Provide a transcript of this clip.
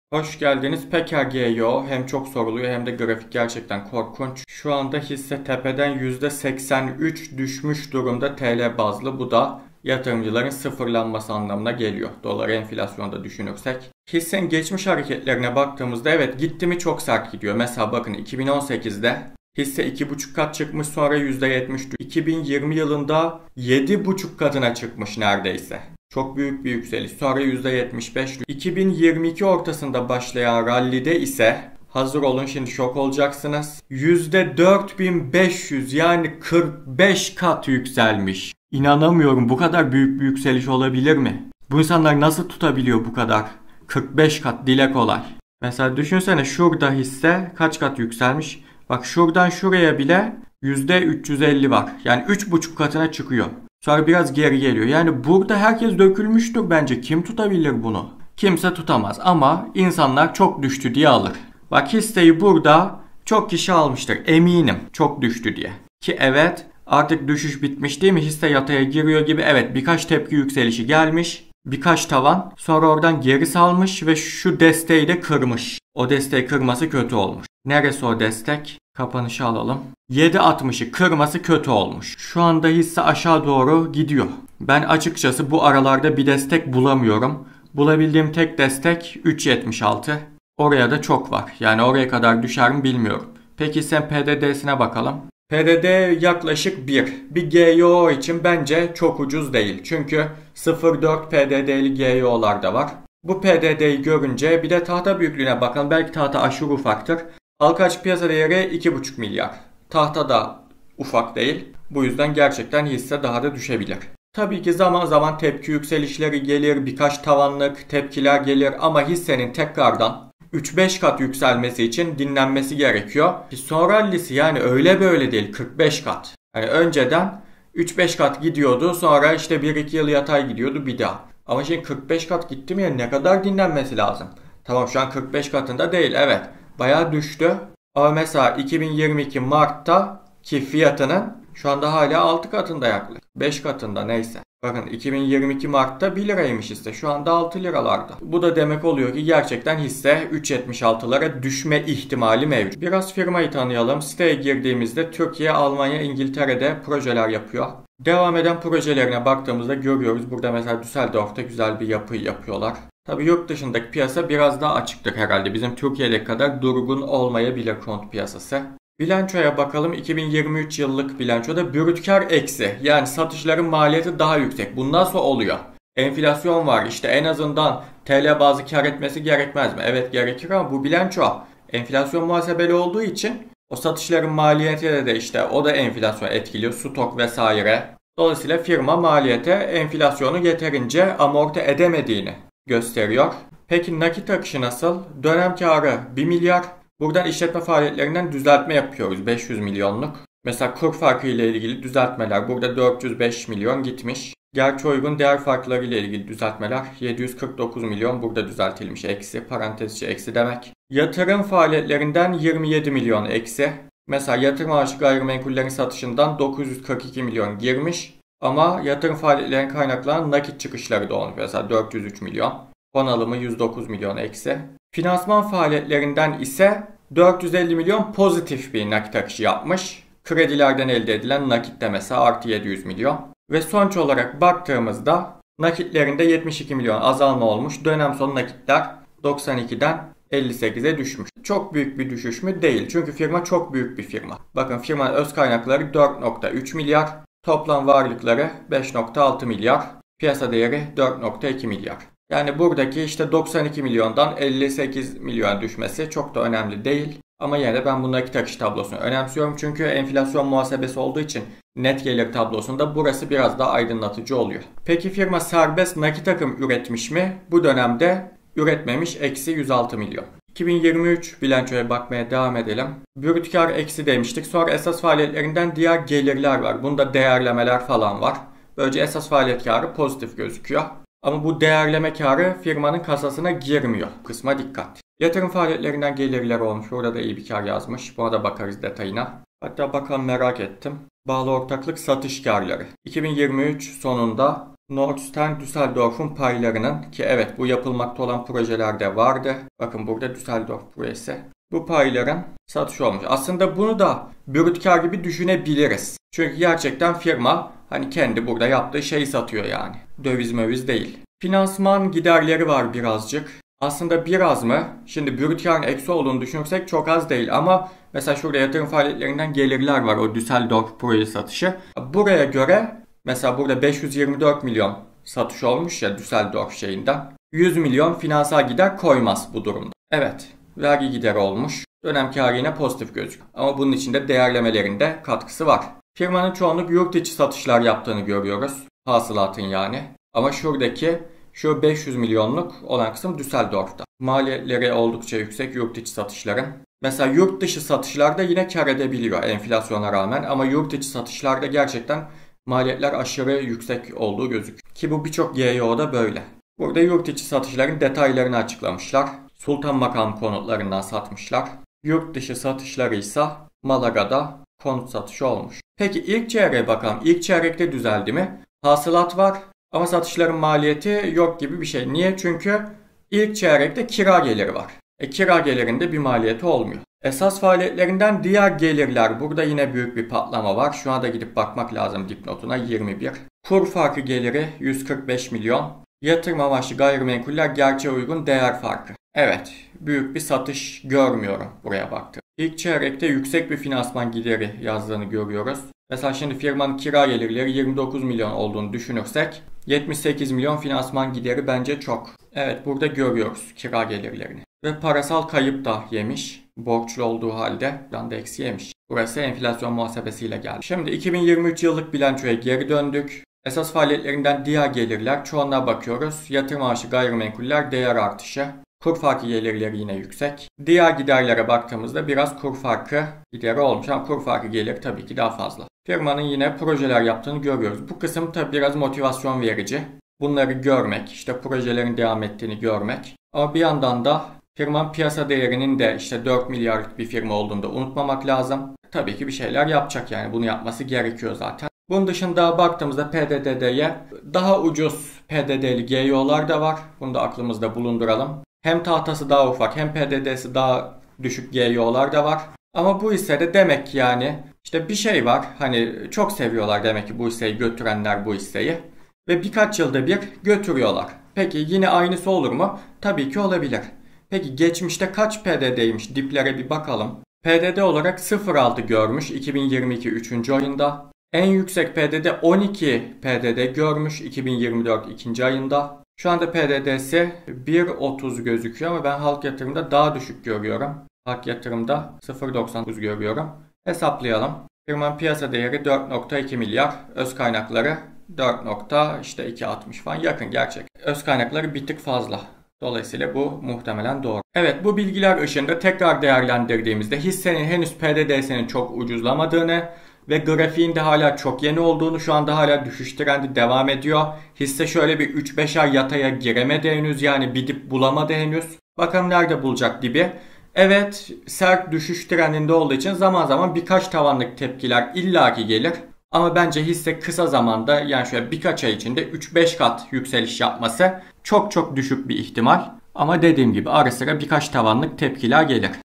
Hoş geldiniz. PKGO hem çok soruluyor hem de grafik gerçekten korkunç. Şu anda hisse tepeden %83 düşmüş durumda TL bazlı. Bu da yatırımcıların sıfırlanması anlamına geliyor. Dolar enflasyonda düşünürsek. Hissenin geçmiş hareketlerine baktığımızda evet gitti mi çok sert gidiyor. Mesela bakın 2018'de hisse 2,5 kat çıkmış sonra %70 düştü. 2020 yılında 7,5 katına çıkmış neredeyse. Çok büyük bir yükseliş. Sonra %75. 2022 ortasında başlayan rallide ise hazır olun şimdi şok olacaksınız. %4500 yani 45 kat yükselmiş. İnanamıyorum, bu kadar büyük bir yükseliş olabilir mi? Bu insanlar nasıl tutabiliyor bu kadar? 45 kat dile kolay. Mesela düşünsene şurada hisse kaç kat yükselmiş? Bak şuradan şuraya bile %350 var. Yani 3,5 katına çıkıyor. Sonra biraz geri geliyor. Yani burada herkes dökülmüştür bence. Kim tutabilir bunu? Kimse tutamaz ama insanlar çok düştü diye alır. Bak hisseyi burada çok kişi almıştır. Eminim çok düştü diye. Ki evet artık düşüş bitmiş değil mi? Hisse yataya giriyor gibi. Evet birkaç tepki yükselişi gelmiş. Birkaç tavan. Sonra oradan geri salmış ve şu desteği de kırmış. O desteği kırması kötü olmuş. Neresi o destek? Kapanışı alalım. 7.60'ı kırması kötü olmuş. Şu anda hisse aşağı doğru gidiyor. Ben açıkçası bu aralarda bir destek bulamıyorum. Bulabildiğim tek destek 3.76. Oraya da çok var. Yani oraya kadar düşer mi bilmiyorum. Peki sen PDD'sine bakalım. PDD yaklaşık 1. Bir GEO için bence çok ucuz değil. Çünkü 0.4 PDD'li GEO'lar da var. Bu PDD'yi görünce bir de tahta büyüklüğüne bakalım. Belki tahta aşırı ufaktır. Halka piyasa değeri 2,5 milyar. Tahta da ufak değil. Bu yüzden gerçekten hisse daha da düşebilir. Tabii ki zaman zaman tepki yükselişleri gelir, birkaç tavanlık tepkiler gelir ama hissenin tekrardan 3-5 kat yükselmesi için dinlenmesi gerekiyor. Son rallisi yani öyle böyle değil, 45 kat. Yani önceden 3-5 kat gidiyordu, sonra işte 1-2 yıl yatay gidiyordu bir daha. Ama şimdi 45 kat gitti mi ya, ne kadar dinlenmesi lazım? Tamam şu an 45 katında değil, evet. Bayağı düştü. Ama mesela 2022 Mart'ta ki fiyatının şu anda hala 6 katında yaklaşık. 5 katında neyse. Bakın 2022 Mart'ta 1 liraymış hisse. Şu anda 6 liralarda. Bu da demek oluyor ki gerçekten hisse 3.76'lara düşme ihtimali mevcut. Biraz firmayı tanıyalım. Siteye girdiğimizde Türkiye, Almanya, İngiltere'de projeler yapıyor. Devam eden projelerine baktığımızda görüyoruz. Burada mesela Düsseldorf'ta güzel bir yapı yapıyorlar. Tabii yurt dışındaki piyasa biraz daha açıktır herhalde. Bizim Türkiye'deki kadar durgun olmayabilir kont piyasası. Bilançoya bakalım. 2023 yıllık bilançoda brüt kar eksi. Yani satışların maliyeti daha yüksek. Bu nasıl oluyor? Enflasyon var. İşte en azından TL bazı kar etmesi gerekmez mi? Evet gerekir ama bu bilanço enflasyon muhasebeli olduğu için o satışların maliyeti de işte o da enflasyon etkiliyor. Stok vesaire. Dolayısıyla firma maliyete enflasyonu yeterince amorti edemediğini gösteriyor. Peki nakit akışı nasıl? Dönem karı 1 milyar. Buradan işletme faaliyetlerinden düzeltme yapıyoruz 500 milyonluk. Mesela kur farkı ile ilgili düzeltmeler burada 405 milyon gitmiş. Gerçi uygun değer farkları ile ilgili düzeltmeler 749 milyon burada düzeltilmiş eksi, parantez içi eksi demek. Yatırım faaliyetlerinden 27 milyon eksi. Mesela yatırım amaçlı gayrimenkullerin satışından 942 milyon girmiş. Ama yatırım faaliyetlerinin kaynaklanan nakit çıkışları da olmuş. Mesela 403 milyon. Fon alımı 109 milyon eksi. Finansman faaliyetlerinden ise 450 milyon pozitif bir nakit akışı yapmış. Kredilerden elde edilen nakit de mesela artı 700 milyon. Ve sonuç olarak baktığımızda nakitlerinde 72 milyon azalma olmuş. Dönem sonu nakitler 92'den 58'e düşmüş. Çok büyük bir düşüş mü? Değil. Çünkü firma çok büyük bir firma. Bakın firmanın öz kaynakları 4,3 milyar. Toplam varlıkları 5,6 milyar. Piyasa değeri 4,2 milyar. Yani buradaki işte 92 milyondan 58 milyon düşmesi çok da önemli değil. Ama yine de ben bu nakit akış tablosunu önemsiyorum. Çünkü enflasyon muhasebesi olduğu için net gelir tablosunda burası biraz daha aydınlatıcı oluyor. Peki firma serbest nakit akım üretmiş mi? Bu dönemde üretmemiş, eksi 106 milyon. 2023 bilançoya bakmaya devam edelim. Brüt kar eksi demiştik. Sonra esas faaliyetlerinden diğer gelirler var. Bunda değerlemeler falan var. Böylece esas faaliyet karı pozitif gözüküyor. Ama bu değerleme karı firmanın kasasına girmiyor. Bu kısma dikkat. Yatırım faaliyetlerinden gelirler olmuş. Orada da iyi bir kar yazmış. Buna da bakarız detayına. Hatta bakalım merak ettim. Bağlı ortaklık satış karları. 2023 sonunda Northern Düsseldorf'un paylarının, ki evet bu yapılmakta olan projelerde vardı. Bakın burada Düsseldorf projesi. Bu payların satış olmuş. Aslında bunu da brüt kar gibi düşünebiliriz. Çünkü gerçekten firma hani kendi burada yaptığı şeyi satıyor yani. Döviz möviz değil. Finansman giderleri var birazcık. Aslında biraz mı? Şimdi brüt karın eksi olduğunu düşünürsek çok az değil ama mesela şurada yatırım faaliyetlerinden gelirler var, o Düsseldorf proje satışı. Buraya göre mesela burada 524 milyon satış olmuş ya Düsseldorf şeyinden. 100 milyon finansal gider koymaz bu durumda. Evet, vergi gideri olmuş. Dönem karı yine pozitif gözüküyor. Ama bunun içinde değerlemelerinde katkısı var. Firmanın çoğunluk yurt içi satışlar yaptığını görüyoruz. Hasılatın yani. Ama şuradaki şu 500 milyonluk olan kısım Düsseldorf'ta. Maliyetleri oldukça yüksek yurt içi satışların. Mesela yurt dışı satışlarda yine kar edebiliyor enflasyona rağmen. Ama yurt içi satışlarda gerçekten maliyetler aşırı yüksek olduğu gözüküyor. Ki bu birçok GYO'da böyle. Burada yurt içi satışların detaylarını açıklamışlar. Sultanmakam konutlarından satmışlar. Yurt dışı satışları ise Malaga'da konut satışı olmuş. Peki ilk çeyreğe bakalım. İlk çeyrekte düzeldi mi? Hasılat var ama satışların maliyeti yok gibi bir şey. Niye? Çünkü ilk çeyrekte kira geliri var. Kira gelirinde bir maliyeti olmuyor. Esas faaliyetlerinden diğer gelirler. Burada yine büyük bir patlama var. Şu anda gidip bakmak lazım dipnotuna, 21. Kur farkı geliri 145 milyon. Yatırım amaçlı gayrimenkuller gerçeğe uygun değer farkı. Evet, büyük bir satış görmüyorum buraya baktım. İlk çeyrekte yüksek bir finansman gideri yazdığını görüyoruz. Mesela şimdi firmanın kira gelirleri 29 milyon olduğunu düşünürsek 78 milyon finansman gideri bence çok. Evet, burada görüyoruz kira gelirlerini. Ve parasal kayıp da yemiş. Borçlu olduğu halde da eksi yemiş. Burası enflasyon muhasebesiyle geldi. Şimdi 2023 yıllık bilançoya geri döndük. Esas faaliyetlerinden diğer gelirler, çoğuna bakıyoruz. Yatırım amaçlı gayrimenkuller değer artışı. Kur farkı gelirleri yine yüksek. Diğer giderlere baktığımızda biraz kur farkı gideri olmuş ama kur farkı geliri tabii ki daha fazla. Firmanın yine projeler yaptığını görüyoruz. Bu kısım tabii biraz motivasyon verici. Bunları görmek, işte projelerin devam ettiğini görmek. Ama bir yandan da firmanın piyasa değerinin de işte 4 milyarlık bir firma olduğunu da unutmamak lazım. Tabii ki bir şeyler yapacak, yani bunu yapması gerekiyor zaten. Bunun dışında baktığımızda PDD'ye daha ucuz PDD'li GYO'lar da var. Bunu da aklımızda bulunduralım. Hem tahtası daha ufak hem PDD'si daha düşük GYO'lar da var. Ama bu hissede demek ki yani işte bir şey var. Hani çok seviyorlar demek ki bu hisseyi götürenler bu hisseyi. Ve birkaç yılda bir götürüyorlar. Peki yine aynısı olur mu? Tabii ki olabilir. Peki geçmişte kaç PDD'ymiş? Diplere bir bakalım. PDD olarak 0.6 görmüş 2022 3. ayında. En yüksek PDD 12 PDD görmüş 2024 2. ayında. Şu anda PDD'si 1.30 gözüküyor ama ben halk yatırımda daha düşük görüyorum. Halk yatırımda 0.99 görüyorum. Hesaplayalım. Firmanın piyasa değeri 4.2 milyar. Öz kaynakları 4.260 falan, yakın gerçek. Öz kaynakları bir tık fazla. Dolayısıyla bu muhtemelen doğru. Evet, bu bilgiler ışığında tekrar değerlendirdiğimizde hissenin henüz PDD'sinin çok ucuzlamadığını ve grafiğinde hala çok yeni olduğunu, şu anda hala düşüş trendi devam ediyor. Hisse şöyle bir 3-5 ay yataya giremedi henüz, yani bir dip bulamadı henüz. Bakalım nerede bulacak dibi. Evet, sert düşüş trendinde olduğu için zaman zaman birkaç tavanlık tepkiler illaki gelir. Ama bence hisse kısa zamanda, yani şöyle birkaç ay içinde 3-5 kat yükseliş yapması çok çok düşük bir ihtimal. Ama dediğim gibi ara sıra birkaç tavanlık tepkiler gelir.